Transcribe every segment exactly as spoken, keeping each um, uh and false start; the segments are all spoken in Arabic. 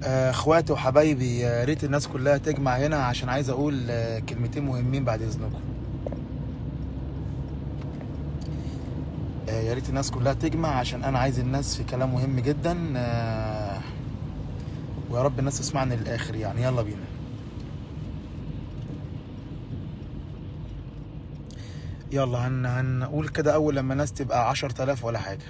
آه، اخواتي وحبايبي، يا ريت الناس كلها تجمع هنا عشان عايز اقول آه، كلمتين مهمين بعد اذنكم. آه، يا ريت الناس كلها تجمع عشان انا عايز الناس في كلام مهم جدا، آه، ويا رب الناس تسمعني للاخر. يعني يلا بينا. يلا هن هنقول كده اول لما الناس تبقى عشر تلاف ولا حاجه.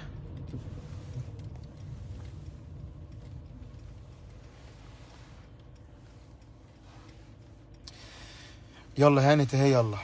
يلا هانت اهي. يلا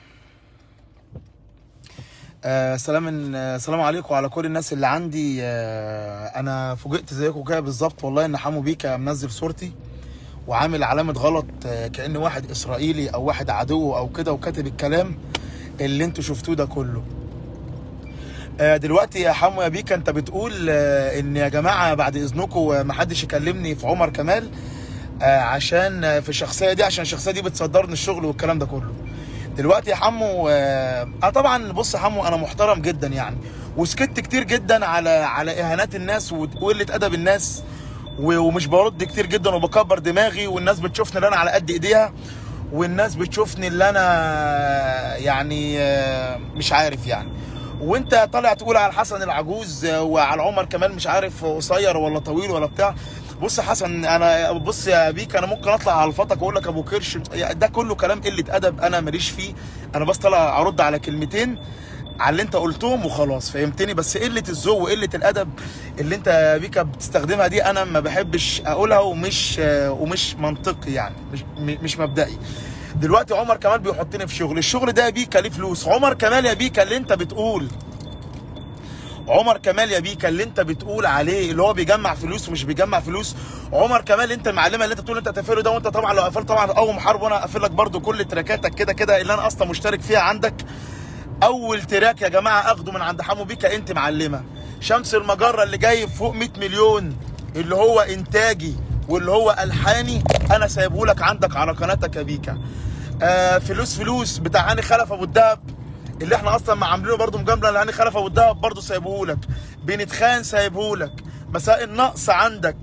آه سلام آه سلام عليكم وعلى كل الناس اللي عندي. آه انا فوجئت زيكم كده بالظبط والله ان حمو بيكا منزل صورتي وعامل علامه غلط، آه كأن واحد اسرائيلي او واحد عدو او كده، وكاتب الكلام اللي انتوا شفتوه ده كله. آه دلوقتي يا حمو يا بيكا انت بتقول آه ان يا جماعه بعد اذنكم آه محدش يكلمني في عمر كمال آه عشان آه في الشخصيه دي، عشان الشخصيه دي بتصدرني الشغل والكلام ده كله. دلوقتي يا حمو آه طبعا بص يا حمو، انا محترم جدا يعني، وسكت كتير جدا على على اهانات الناس وقله ادب الناس، ومش برد كتير جدا وبكبر دماغي، والناس بتشوفني اللي انا على قد ايديها، والناس بتشوفني اللي انا يعني آه مش عارف يعني. وانت طالع تقول على حسن العجوز وعلى عمر كمال مش عارف قصير ولا طويل ولا بتاع. بص يا حسن، انا بص يا بيك، انا ممكن اطلع على الفطك واقول لك ابو كرش، ده كله كلام قله ادب انا ماليش فيه. انا بس طالع ارد على كلمتين على اللي انت قلتهم وخلاص، فهمتني؟ بس قله الذوق وقله الادب اللي انت يا بيكا بتستخدمها دي انا ما بحبش اقولها، ومش ومش منطقي يعني، مش مش مبدئي. دلوقتي عمر كمال بيحطني في شغل، الشغل ده يا بيكا ليه فلوس. عمر كمال يا بيكا اللي انت بتقول عمر كمال يا بيكا اللي انت بتقول عليه اللي هو بيجمع فلوس ومش بيجمع فلوس. عمر كمال انت المعلمه اللي انت بتقول انت تقفله ده، وانت طبعا لو قفلت طبعا اول محارب وانا اقفل لك برده كل تراكاتك كده كده اللي انا اصلا مشترك فيها عندك. اول تراك يا جماعه اخده من عند حمو بيكا انت معلمه شمس المجره اللي جايب فوق مية مليون، اللي هو انتاجي واللي هو الحاني، انا سايبه لك عندك على قناتك يا بيكا. آه فلوس فلوس بتاع هاني خلف ابو الدهب اللي احنا اصلا ما عاملينه برده مجامله لهاني خلف ابو الدهب، برده سايبه لك. بنتخان سايبه لك. مساء النقص عندك.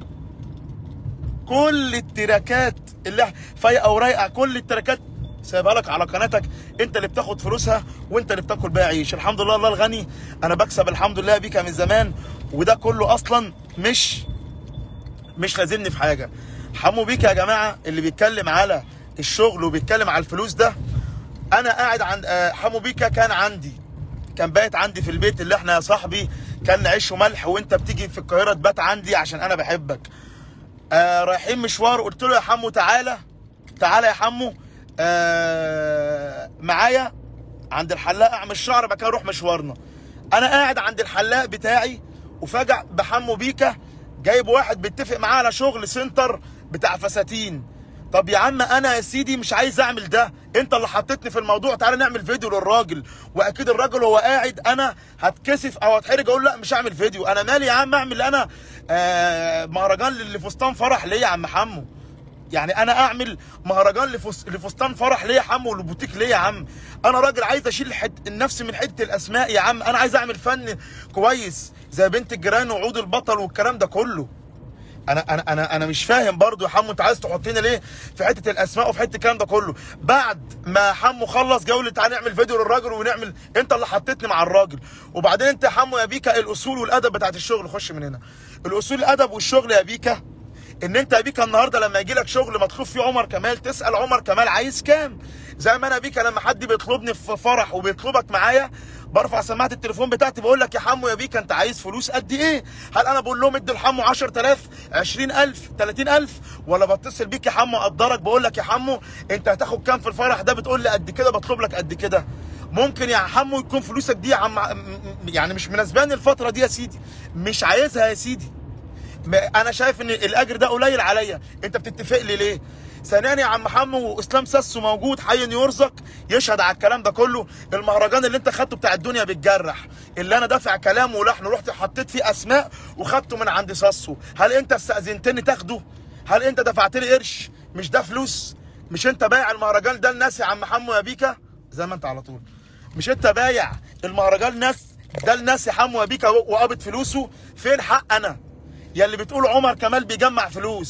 كل التراكات اللي فايقه ورايقه، كل التراكات سايبها لك على قناتك، انت اللي بتاخد فلوسها وانت اللي بتاكل بيها عيش. الحمد لله الله الغني، انا بكسب الحمد لله بيكا من زمان، وده كله اصلا مش مش لازمني في حاجه. حمو بيكا يا جماعه اللي بيتكلم على الشغل وبيتكلم على الفلوس ده، انا قاعد عند حمو بيكا، كان عندي كان بايت عندي في البيت اللي احنا يا صاحبي كان عيش وملح، وانت بتيجي في القاهره تبات عندي عشان انا بحبك. آه رايحين مشوار، قلت له يا حمو تعالى تعالى يا حمو آه معايا عند الحلاق اعمل شعر بقى نروح مشوارنا. انا قاعد عند الحلاق بتاعي وفجأة بحمو بيكا جايب واحد بيتفق معاه على شغل سنتر بتاع فساتين. طب يا عم انا يا سيدي مش عايز اعمل ده، انت اللي حطيتني في الموضوع، تعالى نعمل فيديو للراجل. واكيد الراجل هو قاعد انا هتكسف او هتحرج اقول لا مش هعمل فيديو. انا مالي يا عم اعمل انا آه مهرجان لفستان فرح ليه يا عم حمو؟ يعني انا اعمل مهرجان لفس... لفستان فرح ليه يا حمو والبوتيك ليه يا عم؟ انا راجل عايز اشيل حت... النفس من حته الاسماء يا عم، انا عايز اعمل فن كويس زي بنت الجيران وعود البطل والكلام ده كله. انا انا انا انا مش فاهم برضو يا حمو انت عايز تحطينا ليه في حته الاسماء وفي حته الكلام ده كله. بعد ما حمو خلص جوله تعالى نعمل فيديو للراجل ونعمل، انت اللي حطيتني مع الراجل. وبعدين انت يا حمو يا بيكا الاصول والادب بتاعت الشغل، خش من هنا. الاصول الادب والشغل يا بيكا ان انت يا بيكا النهارده لما يجي لك شغل مطلوب فيه عمر كمال تسال عمر كمال عايز كام. زي ما انا بيكا لما حد بيطلبني في فرح وبيطلبك معايا برفع سماعه التليفون بتاعتي بقول لك يا حمو يا بيكا انت عايز فلوس قد ايه؟ هل انا بقول لهم ادي لحمو عشرة آلاف عشرين ألف تلاتين ألف، ولا بتصل بيك يا حمو اقدرك بقول لك يا حمو انت هتاخد كام في الفرح ده؟ بتقول لي قد كده بطلب لك قد كده. ممكن يا حمو يكون فلوسك دي يا عم يعني مش مناسباني الفتره دي يا سيدي، مش عايزها يا سيدي، انا شايف ان الاجر ده قليل عليا، انت بتتفق لي ليه؟ ثانيا يا عم حمو واسلام ساسو موجود حي يرزق يشهد على الكلام ده كله. المهرجان اللي انت خدته بتاع الدنيا بتجرح اللي انا دافع كلامه ولحن رحت حطيت فيه اسماء وخدته من عند ساسو، هل انت استاذنتني تاخده؟ هل انت دفعت لي قرش؟ مش ده فلوس؟ مش انت بايع المهرجان ده للناس يا عم حمو يا بيكا؟ زي ما انت على طول مش انت بايع المهرجان ناس ده للناس يا حمو يا بيكا وقابض فلوسه؟ فين حق انا؟ يا اللي بتقول عمر كمال بيجمع فلوس،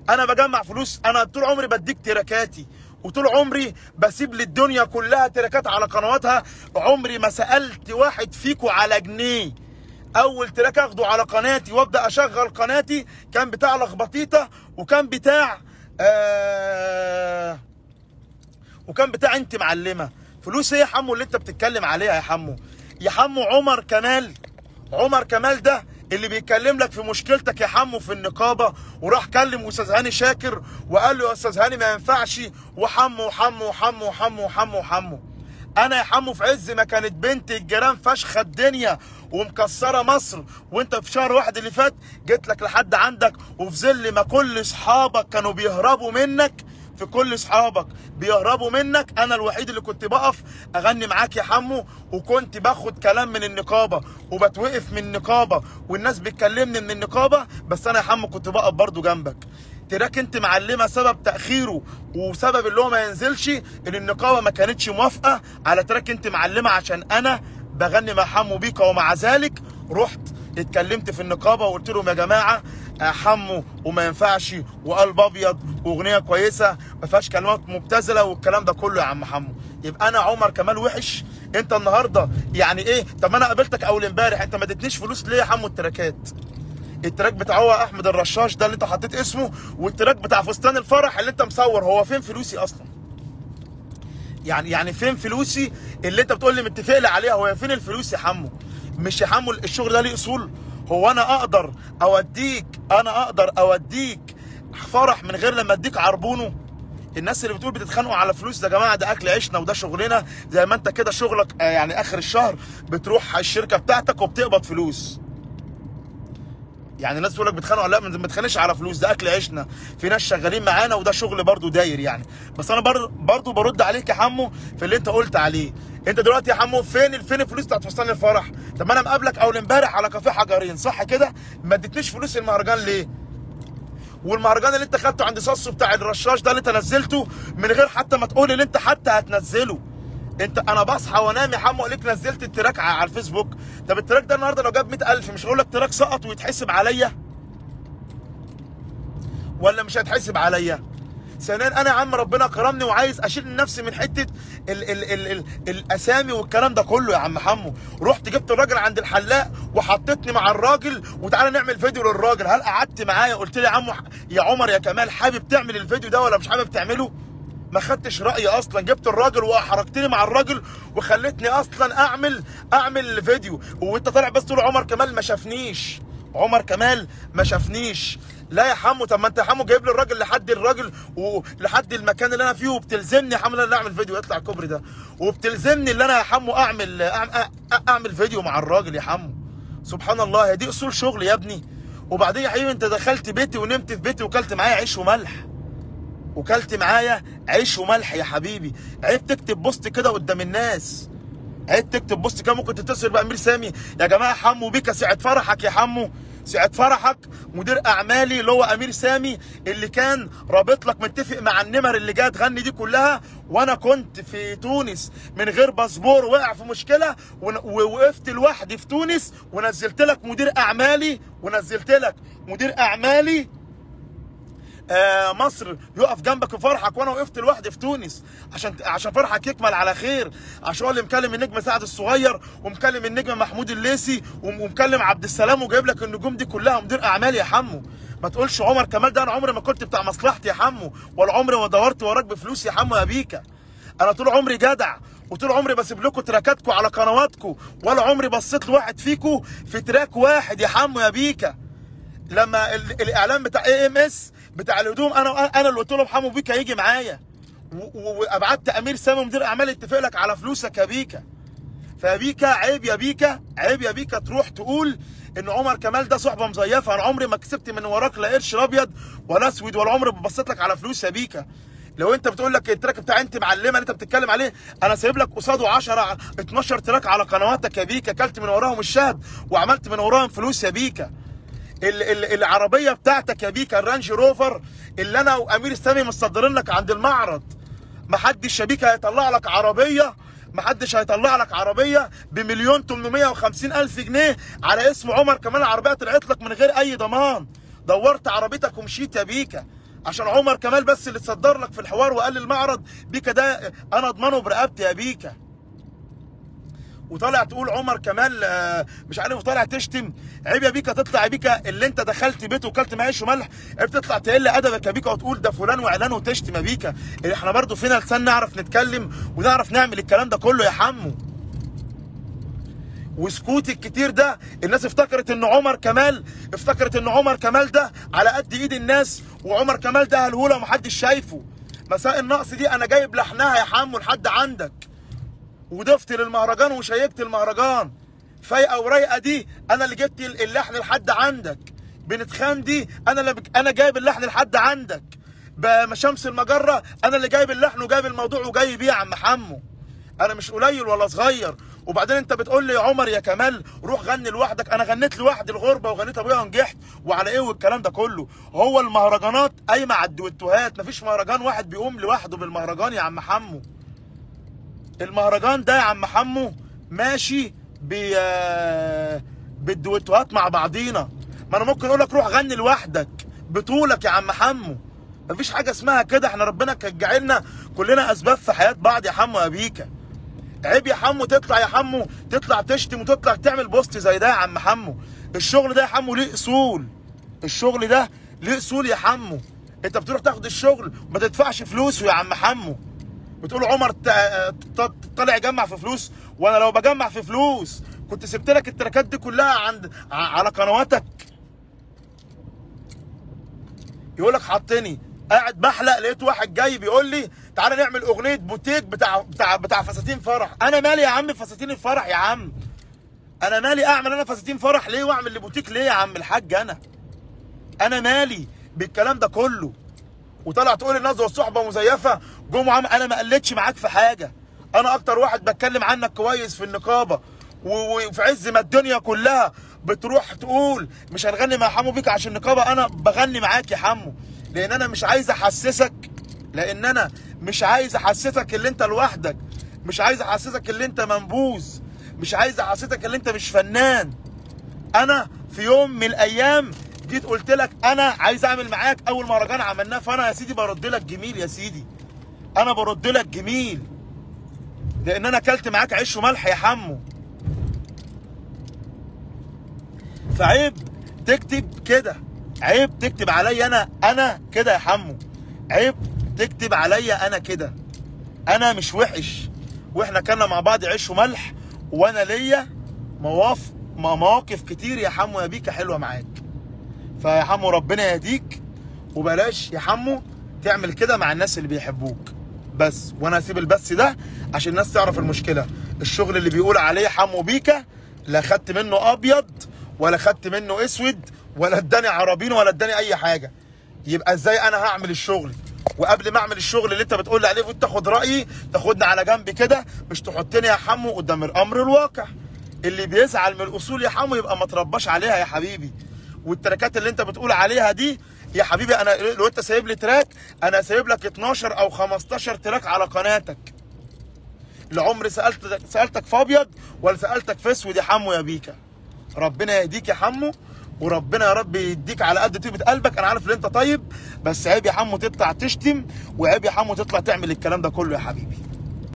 انا بجمع فلوس؟ انا طول عمري بديك تراكاتي، وطول عمري بسيب للدنيا كلها تراكات على قنواتها، عمري ما سالت واحد فيكو على جنيه. اول تراك اخده على قناتي وابدا اشغل قناتي كان بتاع لخبطيطه، وكان بتاع آه وكان بتاع انت معلمه. فلوس ايه يا حمو اللي انت بتتكلم عليها يا حمو؟ يا حمو عمر كمال، عمر كمال ده اللي بيتكلم لك في مشكلتك يا حمو في النقابه، وراح كلم استاذ هاني شاكر وقال له يا استاذ هاني ما ينفعش، وحمو وحمو وحمو وحمو وحمو وحمو. انا يا حمو في عز ما كانت بنت الجيران فشخه الدنيا ومكسره مصر، وانت في شهر واحد اللي فات جيت لك لحد عندك، وفي ظل ما كل اصحابك كانوا بيهربوا منك، في كل اصحابك بيهربوا منك، انا الوحيد اللي كنت بقف اغني معاك يا حمو، وكنت باخد كلام من النقابه وبتوقف من النقابه والناس بتكلمني من النقابه، بس انا يا حمو كنت بقف برضو جنبك. تراك انت معلمه سبب تاخيره وسبب اللي هو ما ينزلش ان النقابه ما كانتش موافقه على تراك انت معلمه عشان انا بغني مع حمو بيكا، ومع ذلك رحت اتكلمت في النقابه وقلت لهم يا جماعه حمو وما ينفعش وقلب ابيض واغنيه كويسه ما فيهاش كلمات مبتذله والكلام ده كله يا عم حمو. يبقى انا عمر كمال وحش؟ انت النهارده يعني ايه؟ طب ما انا قابلتك اول امبارح، انت ما اديتنيش فلوس ليه يا حمو؟ التراكات، التراك بتاع هو احمد الرشاش ده اللي انت حطيت اسمه، والتراك بتاع فستان الفرح اللي انت مصور، هو فين فلوسي اصلا؟ يعني يعني فين فلوسي اللي انت بتقول لي متفق لي عليها؟ هو فين الفلوس يا حمو؟ مش يا حمو الشغل ده ليه اصول؟ هو انا اقدر اوديك انا اقدر اوديك فرح من غير لما اديك عربونه؟ الناس اللي بتقول بتتخانقوا على فلوس ده يا جماعه ده اكل عيشنا وده شغلنا، زي ما انت كده شغلك يعني اخر الشهر بتروح الشركه بتاعتك وبتقبض فلوس. يعني الناس تقول لك بتخانقوا، لا ما بتخانقش على فلوس، ده اكل عيشنا، في ناس شغالين معانا وده شغل برضو داير يعني. بس انا برضو برد عليك يا حمو في اللي انت قلت عليه. انت دلوقتي يا حمو فين فين الفلوس بتاعت فستان الفرح؟ طب ما انا مقابلك اول امبارح على كافيه حجرين صح كده؟ ما اديتنيش فلوس المهرجان ليه؟ والمهرجان اللي انت خدته عند صاصو بتاع الرشاش ده اللي انت نزلته من غير حتى ما تقول اللي انت حتى هتنزله. انت انا بصحى وانام يا حمو عليك نزلت التراك على الفيسبوك. طب التراك ده النهارده لو جاب مئة ألف مش هقول لك تراك سقط ويتحسب عليا؟ ولا مش هيتحسب عليا؟ ثانيا انا يا عم ربنا كرمني وعايز اشيل نفسي من حته ال ال ال ال الاسامي والكلام ده كله يا عم حمو. رحت جبت الراجل عند الحلاق وحطيتني مع الراجل وتعالى نعمل فيديو للراجل. هل قعدت معايا قلت لي يا عم يا عمر يا كمال حابب تعمل الفيديو ده ولا مش حابب تعمله؟ ما خدتش رايي اصلا، جبت الراجل وحركتني مع الراجل وخلتني اصلا اعمل اعمل فيديو، وانت طالع بس تقول عمر كمال ما شافنيش، عمر كمال ما شافنيش. لا يا حمو، طب ما انت يا حمو جايب لي الراجل لحد الراجل ولحد المكان اللي انا فيه وبتلزمني يا حمو ان انا اعمل فيديو يطلع الكوبري ده، وبتلزمني ان انا يا حمو اعمل اعمل فيديو مع الراجل يا حمو. سبحان الله، هي دي اصول شغل يا ابني. وبعدين يا حبيبي انت دخلت بيتي ونمت في بيتي وكلت معايا عيش وملح، وكلت معايا عيش وملح يا حبيبي. عيب تكتب بوست كده قدام الناس، عيب تكتب بوست كده ممكن تتصل بامير سامي يا جماعه حمو بيكا ساعه فرحك يا حمو، ساعه فرحك مدير اعمالي اللي هو امير سامي اللي كان رابط لك متفق مع النمر اللي جايه تغني دي كلها، وانا كنت في تونس من غير باسبور وقع في مشكله ووقفت لوحدي في تونس ونزلت لك مدير اعمالي ونزلت لك مدير اعمالي آه مصر يقف جنبك في فرحك، وانا وقفت لوحدي في تونس عشان عشان فرحك يكمل على خير، عشان هو اللي مكلم النجم سعد الصغير ومكلم النجم محمود الليثي ومكلم عبد السلام وجايب لك النجوم دي كلها مدير اعمال يا حمو. ما تقولش عمر كمال ده، انا عمري ما كنت بتاع مصلحتي يا حمو، ولا عمري ما دورت وراك بفلوس يا حمو يا بيكا. انا طول عمري جدع وطول عمري بسيب لكم تراكاتكم على قنواتكم، ولا عمري بصيت لواحد فيكم في تراك واحد يا حمو يا بيكا. لما الاعلان بتاع اي ام اس بتاع الهدوم انا انا اللي قلت لهم حمو بيكا يجي معايا، وابعت امير سامي مدير اعمال اتفق لك على فلوسك يا بيكا. فيا بيكا عيب يا بيكا، عيب يا بيكا تروح تقول ان عمر كمال ده صحبه مزيفه. انا عمري ما كسبت من وراك لا قرش ابيض ولا اسود، ولا عمري بصيت لك على فلوس يا بيكا. لو انت بتقول لك التراك بتاع انت معلمه اللي انت بتتكلم عليه، انا سايب لك قصاده عشرة اتناشر تراك على قنواتك يا بيكا، كلت من وراهم الشهد وعملت من وراهم فلوس يا بيكا. ال ال العربيه بتاعتك يا بيكا الرانج روفر اللي انا وامير سامي مصدرين لك عند المعرض، محدش يا بيكا هيطلع لك عربيه، محدش هيطلع لك عربيه بمليون تمنمية وخمسين الف جنيه على اسم عمر كمال. العربيه طلعت لك من غير اي ضمان، دورت عربيتك ومشيت يا بيكا، عشان عمر كمال بس اللي تصدر لك في الحوار وقال المعرض بيكا ده انا اضمنه برقبتي يا بيكا. وطالع تقول عمر كمال مش عارف، وطالع تشتم. عيب يا بيكا تطلع يا بيكا اللي انت دخلت بيته وكلت معاه عيش وملح، عيب تطلع تقل ادبك يا بيكا وتقول ده فلان وعلان وتشتم يا بيكا. احنا برضو فينا لسان نعرف نتكلم ونعرف نعمل الكلام ده كله يا حمو. وسكوت الكتير ده الناس افتكرت ان عمر كمال افتكرت ان عمر كمال ده على قد ايد الناس، وعمر كمال ده هلهوله ومحدش شايفه. مساء النقص دي انا جايب لحنها يا حمو لحد عندك، وضفت للمهرجان وشيكت المهرجان. فايقه ورايقه دي انا اللي جبت اللحن لحد عندك. بنتخان دي انا اللي بك... انا جايب اللحن لحد عندك. بشمس المجره انا اللي جايب اللحن وجايب الموضوع وجاي بيه يا عم حمو. انا مش قليل ولا صغير. وبعدين انت بتقول لي يا عمر يا كمال روح غني لوحدك. انا غنيت لوحدي الغربه وغنيت ابويا ونجحت وعلى ايه والكلام ده كله. هو المهرجانات قايمه على الدويتوهات، مفيش مهرجان واحد بيقوم لوحده بالمهرجان يا عم حمو. المهرجان ده يا عم حمو ماشي ب بالدويتوهات مع بعضينا. ما انا ممكن اقول لك روح غني لوحدك بطولك يا عم حمو. مفيش حاجه اسمها كده. احنا ربنا كان جعلنا كلنا اسباب في حياه بعض يا حمو يا بيكا. عيب يا حمو تطلع يا حمو تطلع تشتم وتطلع تعمل بوست زي ده يا عم حمو. الشغل ده يا حمو ليه اصول. الشغل ده ليه اصول يا حمو. انت بتروح تاخد الشغل ما تدفعش فلوسه يا عم حمو. بتقول عمر طالع يجمع في فلوس، وانا لو بجمع في فلوس كنت سبت لك التراكات دي كلها عند على قنواتك. يقول لك حطني قاعد بحلق لقيت واحد جاي بيقول لي تعالى نعمل اغنيه بوتيك بتاع بتاع بتاع فساتين فرح. انا مالي يا عم فساتين الفرح يا عم. انا مالي اعمل انا فساتين فرح ليه واعمل لبوتيك ليه يا عم الحاج. انا انا مالي بالكلام ده كله. وطلع تقول الناس والصحبه مزيفه جم عم. انا ما قلتش معاك في حاجه. انا اكتر واحد بتكلم عنك كويس في النقابه، وفي عز ما الدنيا كلها بتروح تقول مش هنغني مع حمو بيكا عشان النقابه. انا بغني معاك يا حمو لان انا مش عايز احسسك لان انا مش عايز احسسك اللي انت لوحدك. مش عايز احسسك اللي انت منبوذ. مش عايز احسسك اللي انت مش فنان. انا في يوم من الايام جيت قلت لك انا عايز اعمل معاك اول مهرجان عملناه، فانا يا سيدي برد لك جميل يا سيدي. انا برد لك جميل لان انا اكلت معاك عيش وملح يا حمو. فعيب تكتب كده. عيب تكتب عليا انا انا كده يا حمو. عيب تكتب عليا انا كده. انا مش وحش، واحنا كنا مع بعض عيش وملح، وانا ليا مواقف مواقف كتير يا حمو يا بيكا حلوه معاك. فيا حمو ربنا يهديك، وبلاش يا حمو تعمل كده مع الناس اللي بيحبوك بس. وانا هسيب البث ده عشان الناس تعرف المشكله. الشغل اللي بيقول عليه حمو بيكا لا خدت منه ابيض ولا خدت منه اسود ولا اداني عربين ولا اداني اي حاجه. يبقى ازاي انا هعمل الشغل؟ وقبل ما اعمل الشغل اللي انت بتقول لي عليه وتاخد رايي تاخدني على جنب كده، مش تحطني يا حمو قدام الامر الواقع. اللي بيزعل من الاصول يا حمو يبقى ما ترباش عليها يا حبيبي. والتراكات اللي انت بتقول عليها دي يا حبيبي، انا لو انت سايب لي تراك انا سايب لك اتناشر او خمستاشر تراك على قناتك. لعمري سالتك سالتك في ابيض ولا سالتك في اسود يا حمو يا بيكا. ربنا يهديك يا حمو، وربنا يا رب يديك على قد طيبه قلبك. انا عارف ان انت طيب، بس عيب يا حمو تطلع تشتم، وعيب يا حمو تطلع تعمل الكلام ده كله يا حبيبي.